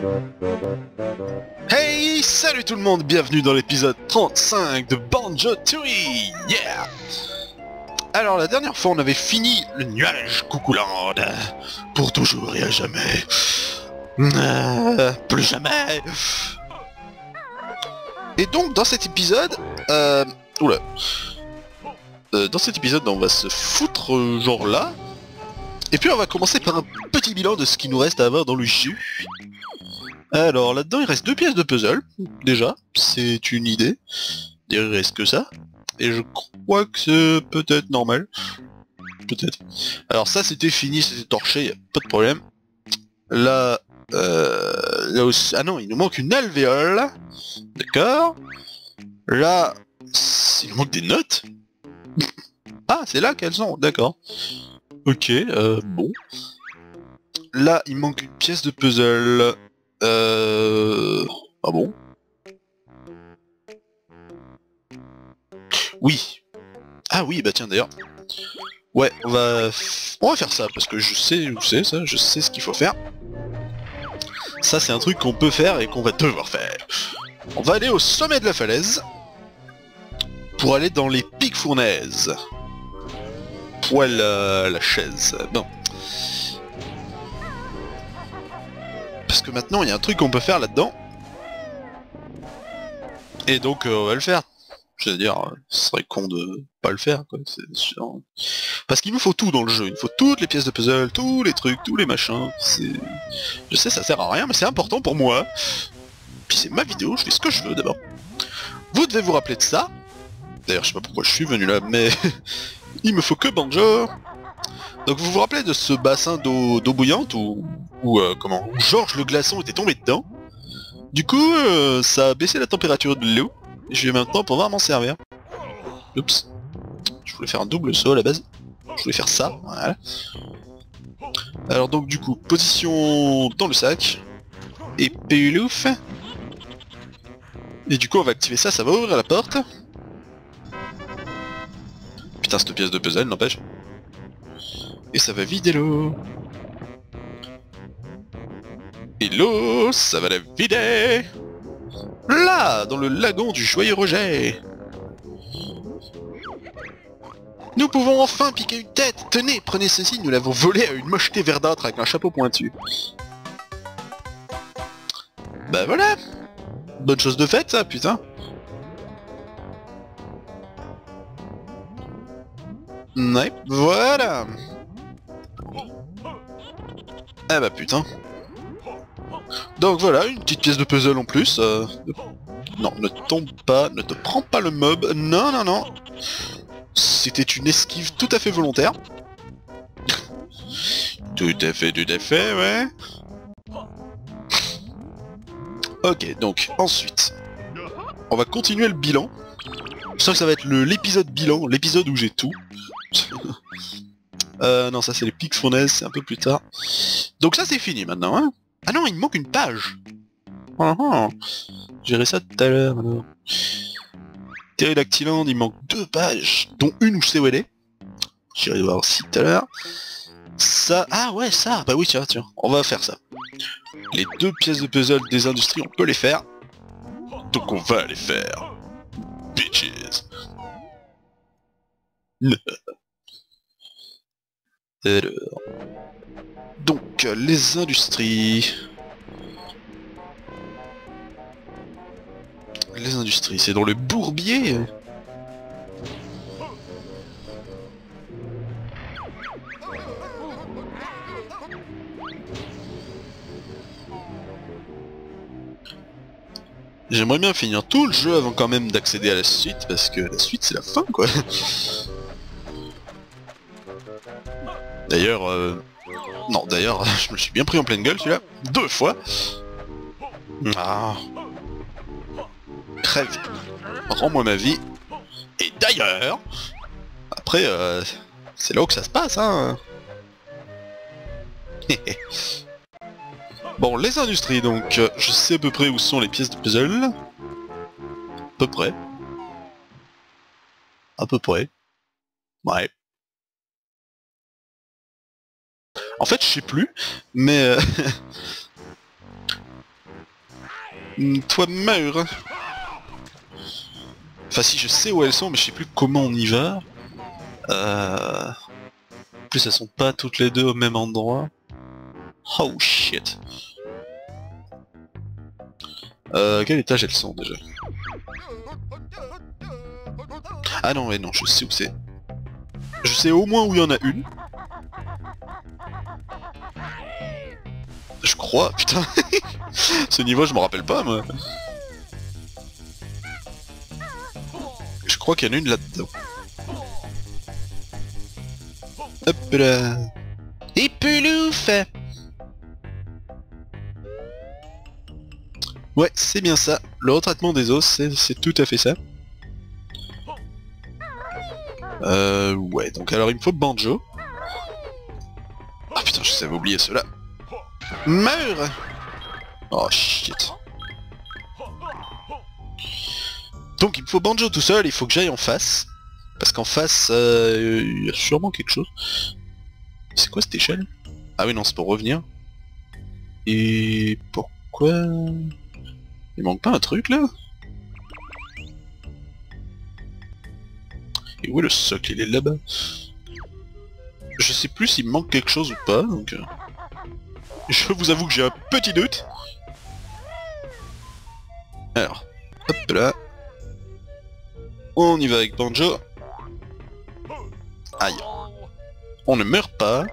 Hey, salut tout le monde, bienvenue dans l'épisode 35 de Banjo-Tooie. Yeah. Alors la dernière fois on avait fini le nuage Coucouland. Pour toujours et à jamais. Plus jamais. Et donc dans cet épisode... Oula. Dans cet épisode on va se foutre genre là. Et puis on va commencer par un petit bilan de ce qu'il nous reste à avoir dans le jeu. Alors là-dedans il reste 2 pièces de puzzle, déjà, c'est une idée. Il reste que ça. Et je crois que c'est peut-être normal. Peut-être. Alors ça c'était fini, c'était torché, y a pas de problème. Là... là aussi... Ah non, il nous manque une alvéole. D'accord. Là... Il nous manque des notes. Ah, c'est là qu'elles sont, d'accord. Ok, bon. Là, il manque une pièce de puzzle. Ah bon? Oui. Ah oui, bah tiens d'ailleurs. Ouais, on va faire ça, parce que je sais où c'est ça, je sais ce qu'il faut faire. Ça c'est un truc qu'on peut faire et qu'on va devoir faire. On va aller au sommet de la falaise. Pour aller dans les pics fournaises. Poil la chaise. Bon. Parce que maintenant il y a un truc qu'on peut faire là-dedans. Et donc on va le faire. Je veux dire, ce serait con de pas le faire, quoi. Parce qu'il nous faut tout dans le jeu. Il nous faut toutes les pièces de puzzle, tous les trucs, tous les machins. Je sais, ça sert à rien, mais c'est important pour moi. Puis c'est ma vidéo, je fais ce que je veux d'abord. Vous devez vous rappeler de ça. D'ailleurs, je sais pas pourquoi je suis venu là, mais il me faut que Banjo. Donc vous vous rappelez de ce bassin d'eau bouillante où comment Georges le glaçon était tombé dedans. Du coup, ça a baissé la température de l'eau. Je vais maintenant pouvoir m'en servir. Oups. Je voulais faire un double saut à la base. Je voulais faire ça, voilà. Alors donc du coup, position dans le sac. Et pélouf. Et du coup on va activer ça, ça va ouvrir la porte. Putain, cette pièce de puzzle, n'empêche. Et ça va vider l'eau. Et l'eau, ça va la vider. Là, dans le lagon du joyeux Roger. Nous pouvons enfin piquer une tête. Tenez, prenez ceci, nous l'avons volé à une mocheté verdâtre avec un chapeau pointu. Bah voilà. Bonne chose de faite, ça, putain. Ouais, voilà. Ah bah putain. Donc voilà, une petite pièce de puzzle en plus. Non, ne tombe pas, ne te prends pas le mob. Non, non, non. C'était une esquive tout à fait volontaire. Tout à fait, ouais. Ok, donc ensuite, on va continuer le bilan. Je sens que ça va être l'épisode bilan, l'épisode où j'ai tout. Non, ça c'est les pics fournaises, c'est un peu plus tard. Donc ça c'est fini maintenant, hein. Ah non, il me manque une page. J'irai ça tout à l'heure, alors. Pterodactyland, il manque 2 pages, dont une où je sais où elle est. J'irai voir aussi tout à l'heure. Ça... Ah ouais, ça. Bah oui, tiens, on va faire ça. Les 2 pièces de puzzle des industries, on peut les faire. Donc on va les faire. Bitches. Alors... Donc, les industries... Les industries, c'est dans le bourbier. J'aimerais bien finir tout le jeu avant quand même d'accéder à la suite, parce que la suite c'est la fin, quoi. D'ailleurs, non, d'ailleurs, je me suis bien pris en pleine gueule, celui-là. 2 fois. Ah. Crève. Rends-moi ma vie. Et d'ailleurs... Après, c'est là où que ça se passe, hein. Bon, les industries, donc, je sais à peu près où sont les pièces de puzzle. À peu près. À peu près. Ouais. En fait, je sais plus, mais... Toi meurs. Enfin si, je sais où elles sont, mais je sais plus comment on y va. En plus elles sont pas toutes les deux au même endroit. Oh shit. Quel étage elles sont déjà? Ah non, mais non, je sais où c'est. Je sais au moins où il y en a une. Je crois, putain. Ce niveau, je me rappelle pas, moi. Je crois qu'il y en a une là-dedans. Hop là. Et pelouf. Ouais, c'est bien ça. Le retraitement des os, c'est tout à fait ça. Ouais, donc alors il me faut Banjo. Ah putain, je savais oublier cela. Meurs. Oh shit. Donc il me faut Banjo tout seul, il faut que j'aille en face. Parce qu'en face, il y a sûrement quelque chose. C'est quoi cette échelle? Ah oui non, c'est pour revenir. Et pourquoi... Il manque pas un truc là? Et où est le socle? Il est là-bas. Je sais plus s'il me manque quelque chose ou pas, donc... Je vous avoue que j'ai un petit doute. Alors, hop là. On y va avec Banjo. Aïe. On ne meurt pas.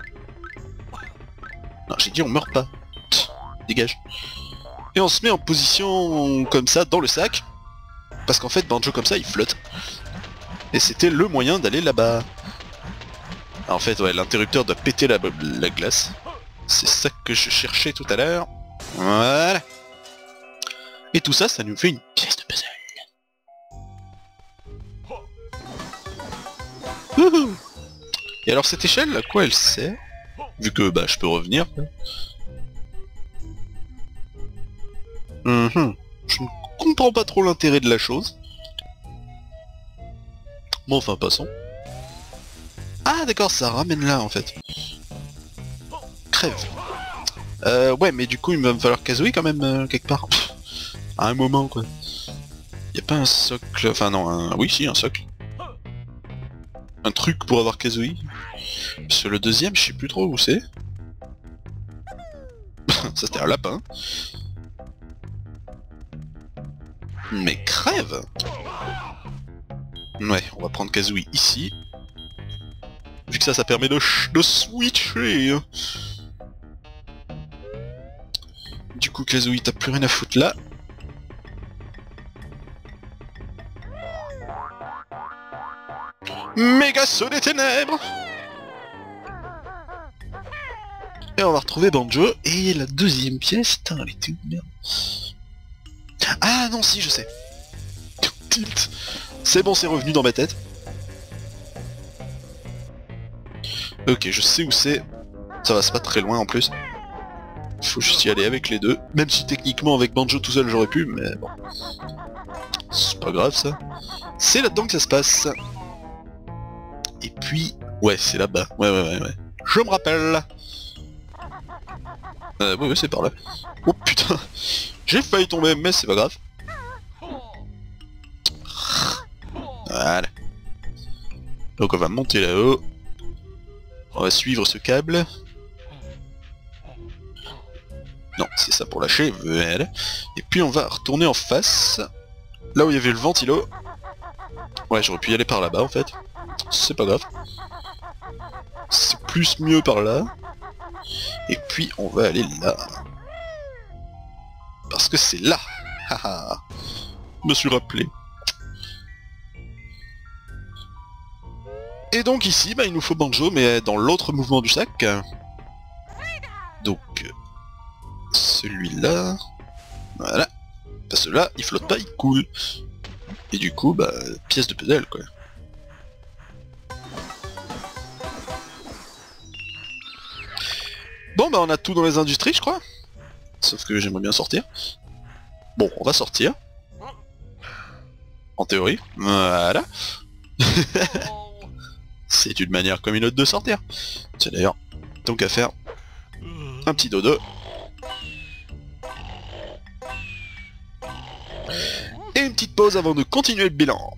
Non, j'ai dit on meurt pas. Pff, dégage. Et on se met en position comme ça dans le sac. Parce qu'en fait, Banjo comme ça, il flotte. Et c'était le moyen d'aller là-bas. En fait, ouais, l'interrupteur doit péter la glace. C'est ça que je cherchais tout à l'heure. Voilà. Et tout ça, ça nous fait une pièce de puzzle. Wouhou. Et alors cette échelle, à quoi elle sert? Vu que bah je peux revenir. Je ne comprends pas trop l'intérêt de la chose. Bon enfin passons. Ah d'accord, ça ramène là en fait. Crève. Ouais mais du coup il va me falloir Kazooie quand même quelque part. Pff, à un moment quoi. Y a pas un socle... Enfin non, oui si un socle. Un truc pour avoir Kazooie. Parce que le deuxième je sais plus trop où c'est. Ça c'était un lapin. Mais crève. Ouais, on va prendre Kazooie ici. Vu que ça permet de switcher. Du coup Kazooie t'as plus rien à foutre là. Méga saut des ténèbres. Et on va retrouver Banjo. Et la deuxième pièce, putain elle était où merde. Ah non si je sais. Tilt. C'est bon, c'est revenu dans ma tête. Ok, je sais où c'est. Ça va, c'est pas très loin en plus. Faut juste y aller avec les deux. Même si techniquement avec Banjo tout seul j'aurais pu, mais bon. C'est pas grave ça. C'est là-dedans que ça se passe. Et puis... Ouais, c'est là-bas. Ouais. Je me rappelle. Oui, c'est par là. Oh putain. J'ai failli tomber, mais c'est pas grave. Voilà. Donc on va monter là-haut. On va suivre ce câble. Non, c'est ça pour lâcher. Voilà. Et puis on va retourner en face. Là où il y avait le ventilo. Ouais, j'aurais pu y aller par là-bas en fait. C'est pas grave. C'est plus mieux par là. Et puis on va aller là. Parce que c'est là. Haha. Je me suis rappelé. Et donc ici, bah, il nous faut Banjo, mais dans l'autre mouvement du sac. Donc, celui-là... Voilà. Parce que là, il flotte pas, il coule. Et du coup, bah, pièce de puzzle, quoi. Bon, bah, on a tout dans les industries, je crois. Sauf que j'aimerais bien sortir. Bon, on va sortir. En théorie. Voilà. C'est une manière comme une autre de sortir. C'est d'ailleurs, tant qu'à faire, un petit dodo. pause avant de continuer le bilan.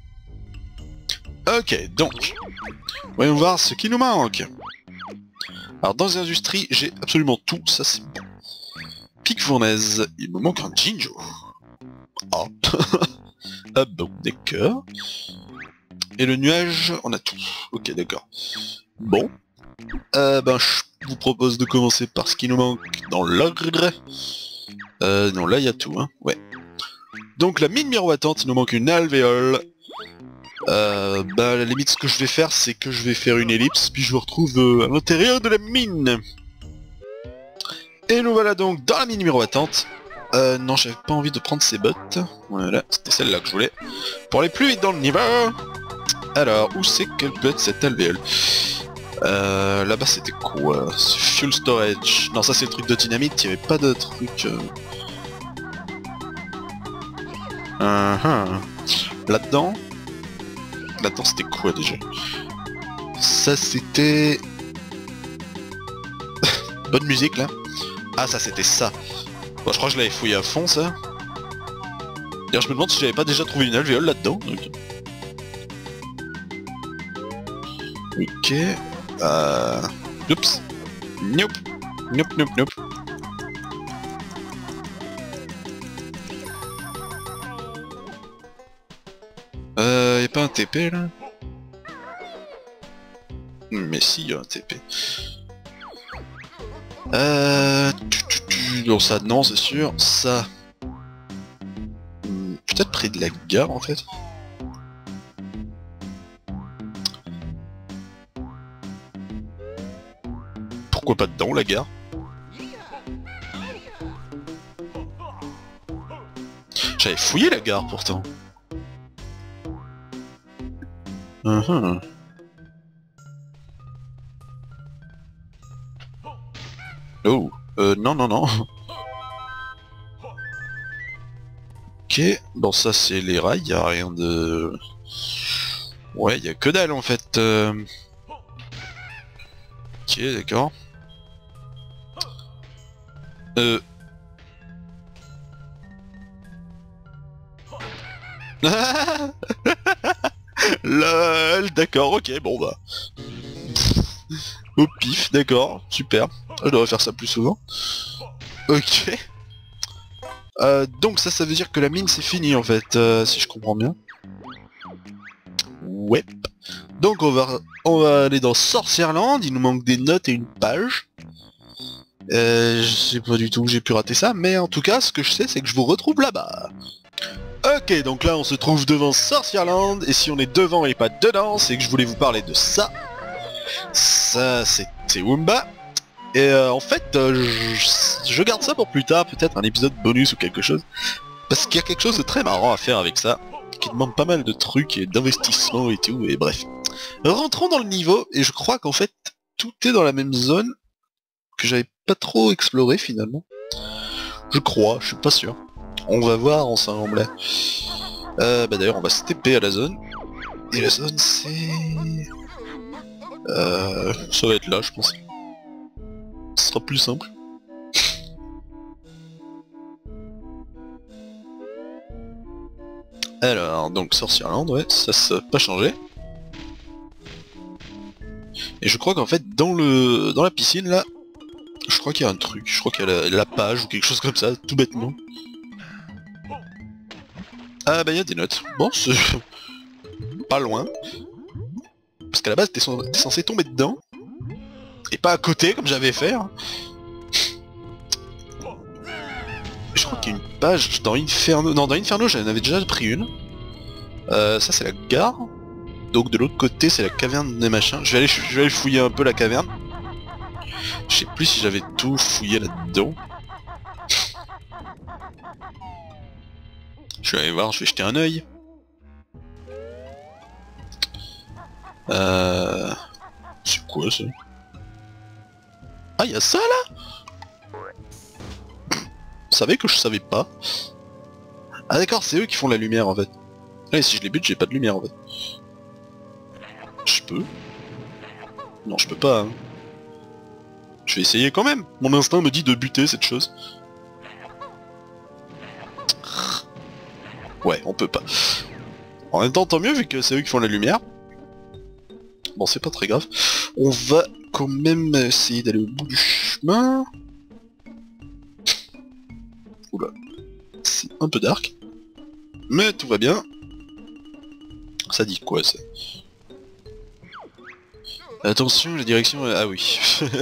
Ok, donc, voyons voir ce qui nous manque. Alors dans les industries, j'ai absolument tout, ça c'est bon. Pique fournaise, il me manque un Jinjo. Ah, ah bon, d'accord. Et le nuage, on a tout. Ok, d'accord. Bon, ben je vous propose de commencer par ce qui nous manque dans l'ordre. Non, là il y a tout, hein, ouais. Donc la mine miroitante, il nous manque une alvéole. Bah à la limite ce que je vais faire c'est que je vais faire une ellipse puis je vous retrouve à l'intérieur de la mine. Et nous voilà donc dans la mine miroitante. Non j'avais pas envie de prendre ces bottes. Voilà, c'était celle-là que je voulais. Pour aller plus vite dans le niveau. Alors, où c'est qu'elle peut être cette alvéole? Là-bas c'était quoi? Fuel storage. Non ça c'est le truc de dynamite, il n'y avait pas de truc... Là-dedans? Là-dedans c'était quoi déjà? Ça c'était... Bonne musique là. Ah ça c'était ça. Bon je crois que je l'avais fouillé à fond ça. D'ailleurs je me demande si j'avais pas déjà trouvé une alvéole là-dedans. Ok. Oups. Nope. Nope, nope, nope. Y'a pas un TP là? Mais si, y'a un TP. Donc ça, non, c'est sûr. Ça... Peut-être près de la gare en fait. Pourquoi pas dedans la gare? J'avais fouillé la gare pourtant. Oh, non, non, non. Ok, bon ça c'est les rails, y a rien de... Ouais, y a que dalle en fait. Ok, d'accord. LOL, d'accord, ok, bon bah... Au pif, d'accord, super. Je devrais faire ça plus souvent. Ok. Donc ça veut dire que la mine c'est fini en fait, si je comprends bien. Ouais. Donc on va aller dans Sorcierland, il nous manque des notes et une page. Je sais pas du tout où j'ai pu rater ça, mais en tout cas ce que je sais c'est que je vous retrouve là-bas. Ok, donc là on se trouve devant Sorcierland, et si on est devant et pas dedans, c'est que je voulais vous parler de ça. Ça c'est Wumba. Et en fait, je garde ça pour plus tard, peut-être un épisode bonus ou quelque chose. Parce qu'il y a quelque chose de très marrant à faire avec ça, qui demande pas mal de trucs et d'investissement et tout, et bref. Rentrons dans le niveau, et je crois qu'en fait, tout est dans la même zone, que j'avais pas trop exploré finalement. Je crois, je suis pas sûr. On va voir ensemble. Bah d'ailleurs, on va se TP à la zone. Et la zone, c'est... ça va être là, je pense. Ce sera plus simple. Alors, donc Sorcierland, ouais, ça n'a pas changé. Et je crois qu'en fait, dans la piscine, là, je crois qu'il y a un truc. Je crois qu'il y a la page ou quelque chose comme ça, tout bêtement. Ah bah il y a des notes. Bon, c'est... pas loin. Parce qu'à la base, t'es censé tomber dedans. Et pas à côté, comme j'avais fait. Hein. Je crois qu'il y a une page dans Inferno... Non, dans Inferno, j'en avais déjà pris une. Ça, c'est la gare. Donc de l'autre côté, c'est la caverne des machins. Je vais aller fouiller un peu la caverne. Je sais plus si j'avais tout fouillé là-dedans. Je vais aller voir, je vais jeter un œil. C'est quoi ça? Ah, y'a ça là? Vous savez que je savais pas. Ah d'accord, c'est eux qui font la lumière en fait. Ah, et si je les bute, j'ai pas de lumière en fait. Je peux? Non, je peux pas. Hein. Je vais essayer quand même. Mon instinct me dit de buter cette chose. Ouais, on peut pas. En même temps, tant mieux vu que c'est eux qui font la lumière. Bon, c'est pas très grave. On va quand même essayer d'aller au bout du chemin. Oula. C'est un peu dark. Mais tout va bien. Ça dit quoi, ça? Attention, la direction... Ah oui.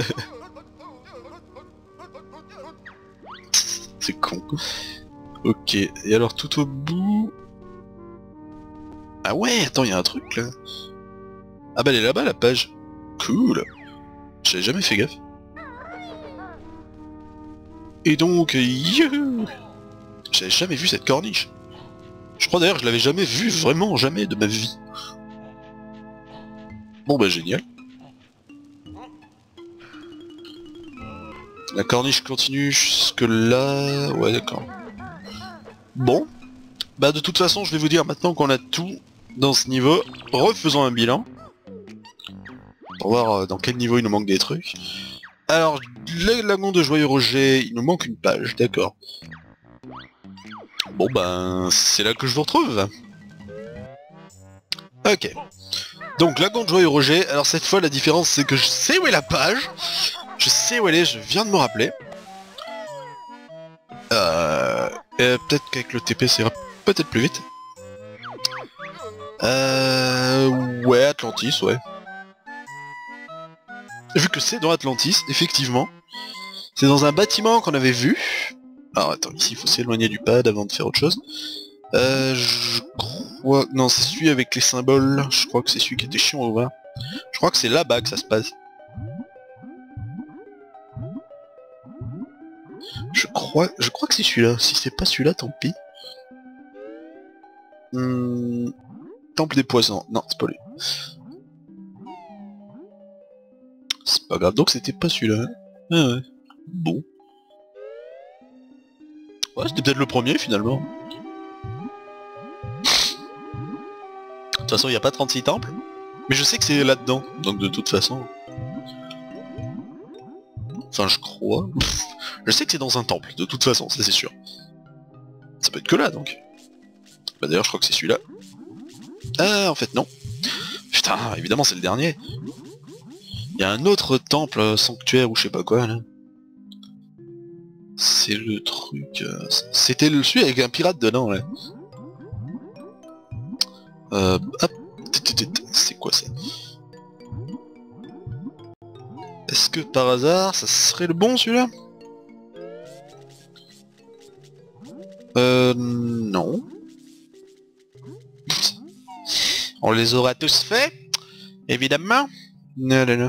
C'est con. Ok, et alors tout au bout... Ah ouais, attends, il y a un truc là. Ah bah elle est là-bas la page. Cool. J'avais jamais fait gaffe. Et donc, youhou, j'avais jamais vu cette corniche. Je crois d'ailleurs que je l'avais jamais vue, vraiment jamais de ma vie. Bon bah génial. La corniche continue jusque là... Ouais d'accord. Bon. Bah de toute façon je vais vous dire maintenant qu'on a tout dans ce niveau. Refaisons un bilan. Pour voir dans quel niveau il nous manque des trucs. Alors, les lagons de Joyeux Roger, il nous manque une page, d'accord. Bon ben, c'est là que je vous retrouve. Ok. Donc, lagon de Joyeux Roger, alors cette fois la différence c'est que je sais où est la page. Je sais où elle est, je viens de me rappeler. Peut-être qu'avec le TP ça ira peut-être plus vite. Ouais, Atlantis, ouais. Vu que c'est dans Atlantis, effectivement. C'est dans un bâtiment qu'on avait vu. Alors attends, ici il faut s'éloigner du pad avant de faire autre chose. Je crois... Non, c'est celui avec les symboles. Je crois que c'est celui qui était chiant à ouvrir. Je crois que c'est là-bas que ça se passe. Je crois que c'est celui-là. Si c'est pas celui-là, tant pis. Temple des poissons. Non, c'est pas lui. C'est pas grave, donc c'était pas celui-là. Ah ouais. Bon. Ouais, c'était peut-être le premier finalement. De toute façon, il n'y a pas 36 temples. Mais je sais que c'est là-dedans, donc de toute façon... Enfin, je crois... Je sais que c'est dans un temple, de toute façon, ça c'est sûr. Ça peut être que là, donc. Bah d'ailleurs, je crois que c'est celui-là. Ah, en fait, non. Putain, évidemment, c'est le dernier. Il y a un autre temple, sanctuaire, ou je sais pas quoi, là. C'est le truc... C'était celui avec un pirate dedans, là. Hop. C'est quoi ça? Est-ce que par hasard, ça serait le bon celui-là? Non. On les aura tous faits? Évidemment. Non, non, non.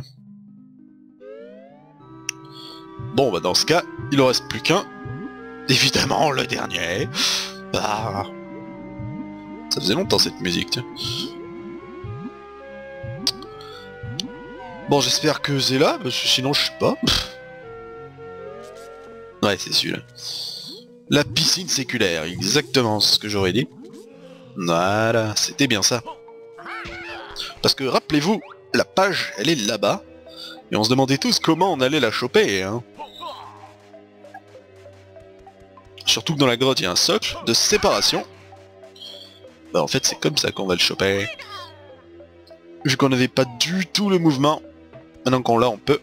Bon, bah dans ce cas, il en reste plus qu'un. Évidemment, le dernier. Ah. Ça faisait longtemps cette musique, tiens. Bon, j'espère que c'est là, parce que sinon je sais pas. Ouais, c'est celui-là. La piscine séculaire, exactement ce que j'aurais dit. Voilà, c'était bien ça. Parce que rappelez-vous, la page, elle est là-bas. Et on se demandait tous comment on allait la choper, hein. Surtout que dans la grotte, il y a un socle de séparation. Bah en fait, c'est comme ça qu'on va le choper. Vu qu'on n'avait pas du tout le mouvement. Maintenant qu'on l'a, on peut.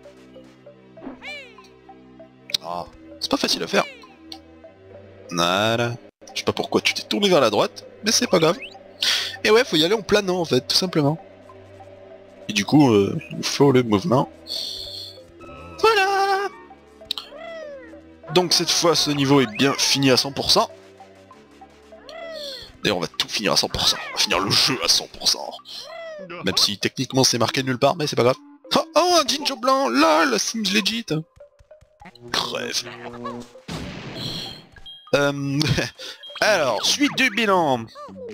Ah, c'est pas facile à faire. Voilà. Je sais pas pourquoi tu t'es tourné vers la droite, mais c'est pas grave. Et ouais, faut y aller en planant en fait, tout simplement. Et du coup, il nous faut le mouvement. Voilà. Donc cette fois, ce niveau est bien fini à 100%. D'ailleurs, on va tout finir à 100%. On va finir le jeu à 100%. Même si techniquement c'est marqué nulle part, mais c'est pas grave. Oh, oh, un Jinjo blanc, lol, Sims legit. Crève. Alors, suite du bilan.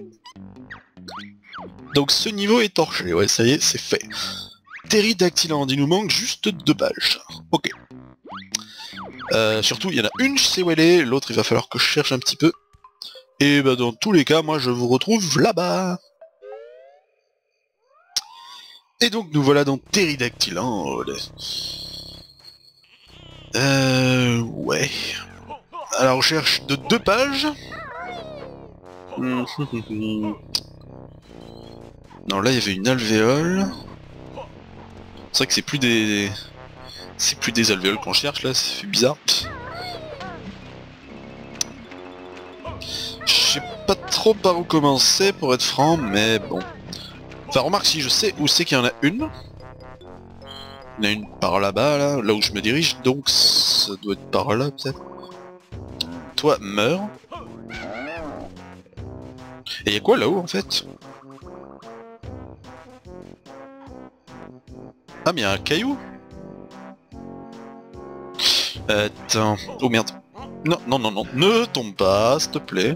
Donc ce niveau est torché, ouais, ça y est, c'est fait. Pteridactyland, il nous manque juste 2 pages. Ok. Surtout, il y en a une, je sais où elle est, l'autre il va falloir que je cherche un petit peu. Et bah dans tous les cas, moi je vous retrouve là-bas. Et donc nous voilà dans Pteridactyland. Ouais. À la recherche de 2 pages. Non, là il y avait une alvéole. C'est vrai que c'est plus des... C'est plus des alvéoles qu'on cherche là, ça fait bizarre. Je sais pas trop par où commencer pour être franc, mais bon. Enfin remarque, si je sais où c'est qu'il y en a une. Il y en a une par là-bas, là où je me dirige, donc ça doit être par là peut-être. Toi, meurs. Et y'a quoi là-haut en fait? Ah mais y'a un caillou. Attends... Oh merde. Non, non, non, non. Ne tombe pas, s'il te plaît.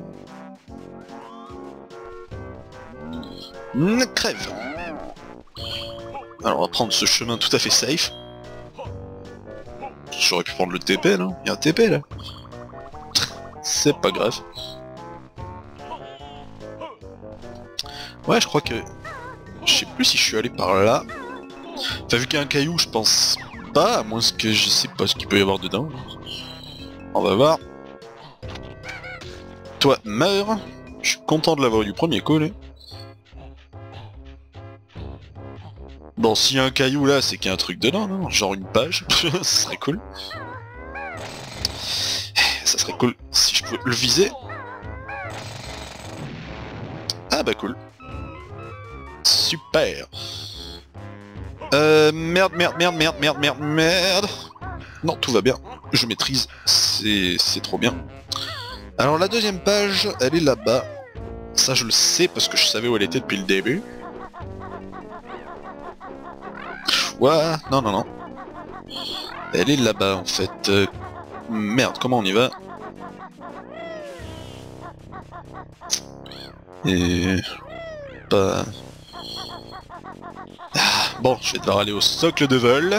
Crève. Alors on va prendre ce chemin tout à fait safe. J'aurais pu prendre le TP là. Il y a un TP là. C'est pas grave. Ouais, je crois que... Je sais plus si je suis allé par là. Enfin, vu qu'il y a un caillou, je pense pas, à moins que je sais pas ce qu'il peut y avoir dedans. On va voir. Toi, meurs. Je suis content de l'avoir eu du premier coup, là. Bon, s'il y a un caillou là, c'est qu'il y a un truc dedans, non? Genre une page. Ça serait cool. Ça serait cool si je pouvais le viser. Ah bah cool. Super. Merde, merde, merde, merde, merde, merde, merde. Non, tout va bien. Je maîtrise. C'est trop bien. Alors la deuxième page, elle est là-bas. Ça je le sais parce que je savais où elle était depuis le début. Ouais, non, non, non. Elle est là-bas en fait. Merde, comment on y va? Et... Pas... Ah, bon, je vais devoir aller au socle de vol.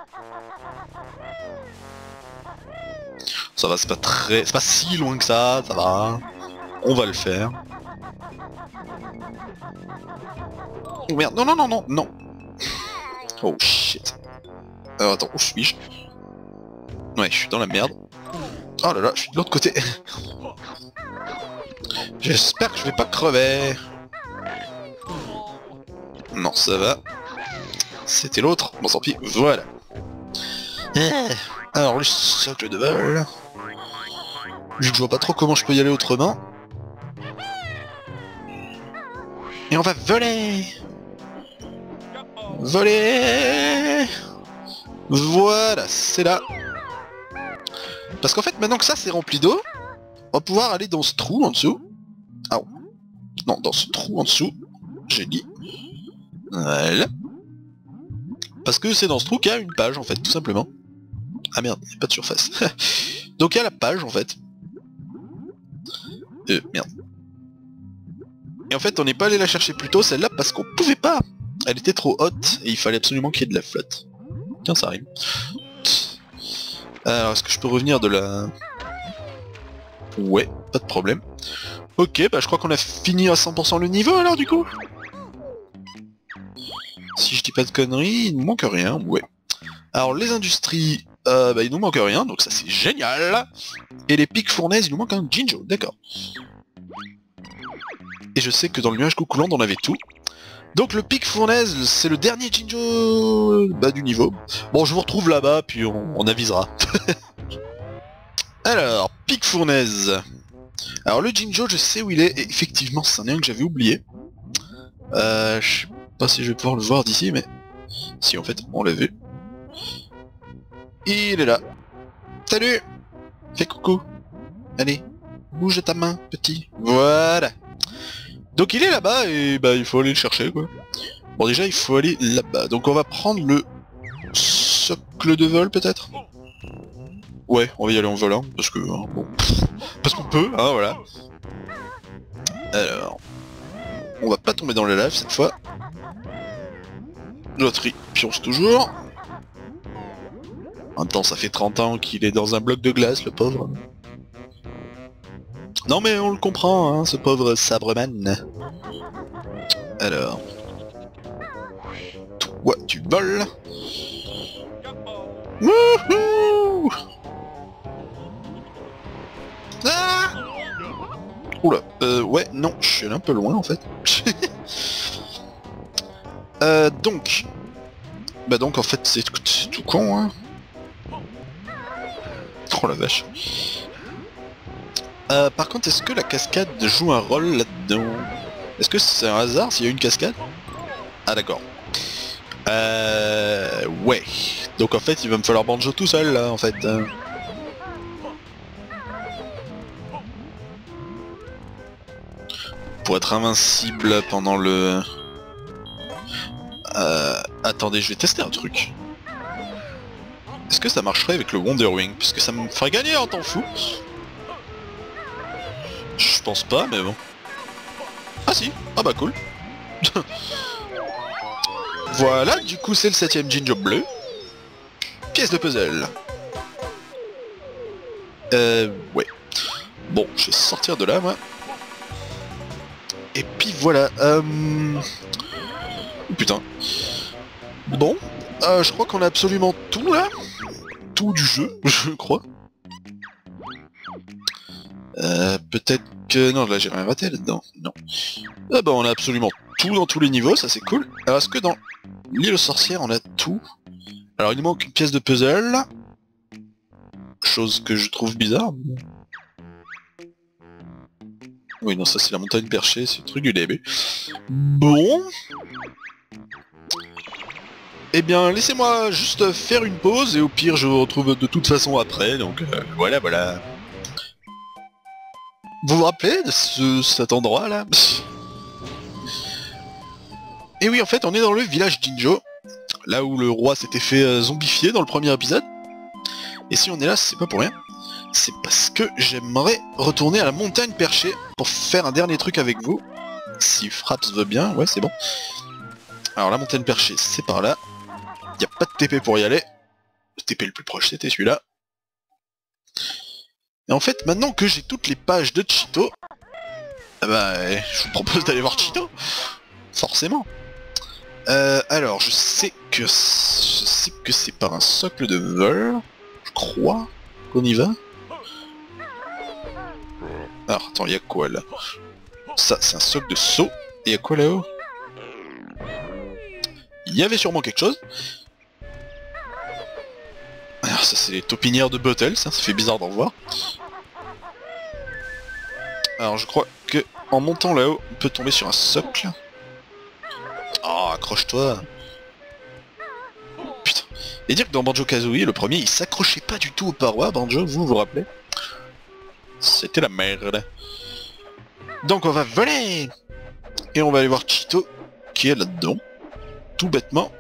Ça va, c'est pas très... C'est pas si loin que ça va. On va le faire. Oh merde, non, non, non, non, non. Oh shit. Alors attends, où suis-je? Ouais, je suis dans la merde. Oh là là, je suis de l'autre côté. J'espère que je vais pas crever. Non, ça va. C'était l'autre. Bon, tant pis, voilà. Alors, le socle de vol. Je vois pas trop comment je peux y aller autrement. Et on va voler. Voler. Voilà, c'est là. Parce qu'en fait, maintenant que ça c'est rempli d'eau, on va pouvoir aller dans ce trou en dessous. Ah non, dans ce trou en dessous. J'ai dit. Voilà. Parce que c'est dans ce trou qu'il y a une page en fait, tout simplement. Ah merde, il n'y a pas de surface. Donc il y a la page en fait. Merde. Et en fait, on n'est pas allé la chercher plus tôt celle-là parce qu'on pouvait pas. Elle était trop haute et il fallait absolument qu'il y ait de la flotte. Tiens, ça arrive. Alors, est-ce que je peux revenir de la... Ouais, pas de problème. Ok, bah je crois qu'on a fini à 100% le niveau alors du coup. Si je dis pas de conneries, il nous manque rien, ouais. Alors les industries, bah il nous manque rien, donc ça c'est génial. Et les pics fournaises, il nous manque un Jinjo, d'accord. Et je sais que dans le nuage coucoulant on avait tout. Donc le pic fournaise, c'est le dernier Jinjo du niveau. Bon, je vous retrouve là-bas, puis on avisera. Alors, pic fournaise. Alors le Jinjo, je sais où il est, et effectivement, c'en est un que j'avais oublié. Je sais pas si je vais pouvoir le voir d'ici, mais... Si, en fait, on l'a vu. Il est là. Salut! Fais coucou. Allez, bouge de ta main, petit. Voilà. Donc il est là-bas, et bah il faut aller le chercher, quoi. Bon, déjà, il faut aller là-bas. Donc on va prendre le... socle de vol, peut-être? Ouais, on va y aller en volant, parce que... bon... Parce qu'on peut, hein, voilà. Alors... On va pas tomber dans la lave, cette fois. L'autre, il pionce toujours. En même temps, ça fait 30 ans qu'il est dans un bloc de glace, le pauvre. Non mais on le comprend, hein, ce pauvre Sabreman. Alors... Toi, tu voles. Wouhou! Ah! Oula, ouais, non, je suis allé un peu loin en fait. Donc... Bah donc en fait c'est tout con, hein. Oh la vache. Par contre, est-ce que la cascade joue un rôle là-dedans? Est-ce que c'est un hasard s'il y a une cascade? Ah d'accord. Ouais. Donc en fait, il va me falloir Banjo tout seul là, en fait. Pour être invincible pendant le... Attendez, je vais tester un truc. Est-ce que ça marcherait avec le Wonder Wing? Parce que ça me ferait gagner un temps fou. Je pense pas, mais bon. Ah si. Ah bah cool. Voilà, du coup c'est le 7ème Jinjo bleu. Pièce de puzzle. Ouais. Bon, je vais sortir de là, moi. Et puis voilà. Oh, putain. Bon. Je crois qu'on a absolument tout, là. Tout du jeu, je crois. Peut-être que... Non, là j'ai rien raté là-dedans. Non. Ah bah on a absolument tout dans tous les niveaux, ça c'est cool. Alors est-ce que dans l'île aux sorcières on a tout? Alors il nous manque une pièce de puzzle. Chose que je trouve bizarre. Oui non, ça c'est la montagne perchée, c'est le truc du début. Bon. Eh bien laissez-moi juste faire une pause et au pire je vous retrouve de toute façon après, donc voilà voilà. Vous vous rappelez de cet endroit là? Et oui en fait on est dans le village Jinjo, là où le roi s'était fait zombifier dans le premier épisode. Et si on est là c'est pas pour rien, c'est parce que j'aimerais retourner à la montagne perchée pour faire un dernier truc avec vous. Si Fraps veut bien, ouais c'est bon. Alors la montagne perchée c'est par là, y a pas de TP pour y aller. Le TP le plus proche c'était celui-là. Et en fait, maintenant que j'ai toutes les pages de Cheato, bah, je vous propose d'aller voir Cheato, forcément. Alors, je sais que c'est par un socle de vol, je crois qu'on y va. Alors, attends, il y a quoi là? Ça, c'est un socle de saut, et il y a quoi là-haut? Il y avait sûrement quelque chose. Alors ça c'est les taupinières de Bottle, ça fait bizarre d'en voir. Alors je crois que en montant là-haut, on peut tomber sur un socle. Oh, accroche-toi. Putain. Et dire que dans Banjo-Kazooie, le premier, il s'accrochait pas du tout aux parois, Banjo, vous vous rappelez? C'était la merde. Donc on va voler. Et on va aller voir Cheato, qui est là-dedans. Tout bêtement.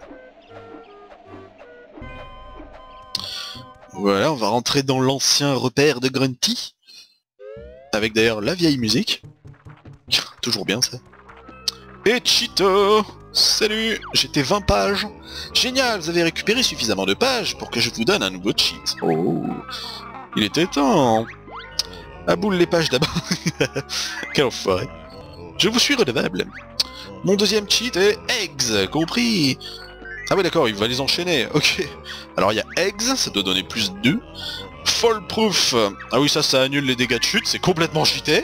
Voilà, on va rentrer dans l'ancien repère de Grunty. Avec d'ailleurs la vieille musique. Toujours bien ça. Et Cheato! Salut! J'étais 20 pages. Génial, vous avez récupéré suffisamment de pages pour que je vous donne un nouveau cheat. Oh! Il était temps! Aboule les pages d'abord. Quel enfoiré. Je vous suis redevable. Mon deuxième cheat est Eggs, compris? Ah ouais d'accord, il va les enchaîner, ok. Alors il y a Eggs, ça doit donner plus 2. Fall Proof, ah oui ça annule les dégâts de chute, c'est complètement cheaté.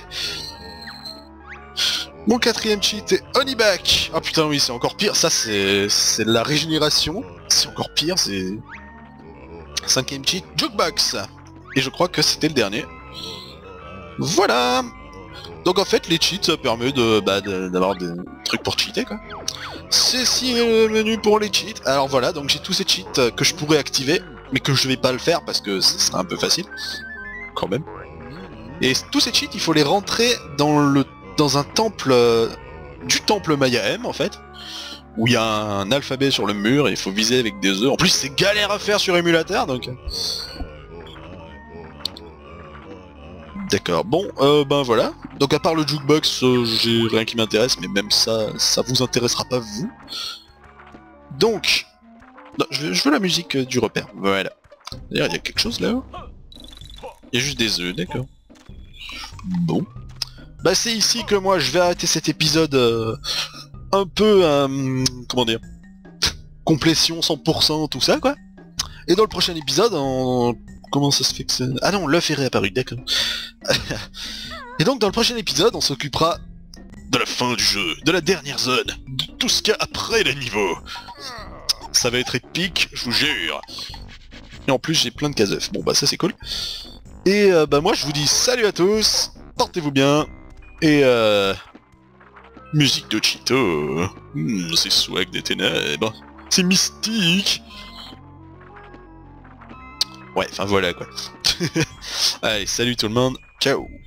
Mon quatrième cheat est Honeyback. Ah putain oui c'est encore pire, ça c'est la régénération. C'est encore pire, c'est... Cinquième cheat, Jukebox. Et je crois que c'était le dernier. Voilà. Donc en fait les cheats ça permet d'avoir des trucs pour cheater quoi. Ceci est le menu pour les cheats. Alors voilà, donc j'ai tous ces cheats que je pourrais activer, mais que je vais pas le faire parce que ce sera un peu facile. Quand même. Et tous ces cheats, il faut les rentrer dans un temple... du temple Maya M en fait. Où il y a un alphabet sur le mur et il faut viser avec des œufs. En plus c'est galère à faire sur émulateur donc... D'accord, bon, ben voilà. Donc à part le jukebox, j'ai rien qui m'intéresse, mais même ça vous intéressera pas vous. Donc, non, je veux la musique du repère, voilà. D'ailleurs, il y a quelque chose là-haut. Il y a juste des œufs, d'accord. Bon. Bah c'est ici que moi je vais arrêter cet épisode un peu, comment dire, complétion 100%, tout ça quoi. Et dans le prochain épisode, comment ça se fait que c'est... Ah non, l'œuf est réapparu, d'accord. Et donc dans le prochain épisode, on s'occupera de la fin du jeu, de la dernière zone, de tout ce qu'il y a après les niveaux. Ça va être épique, je vous jure. Et en plus j'ai plein de cases. Bon bah ça c'est cool. Et bah moi je vous dis salut à tous, portez-vous bien, et musique de Cheeto, c'est swag des ténèbres, c'est mystique. Ouais, enfin voilà quoi. Allez, salut tout le monde, ciao.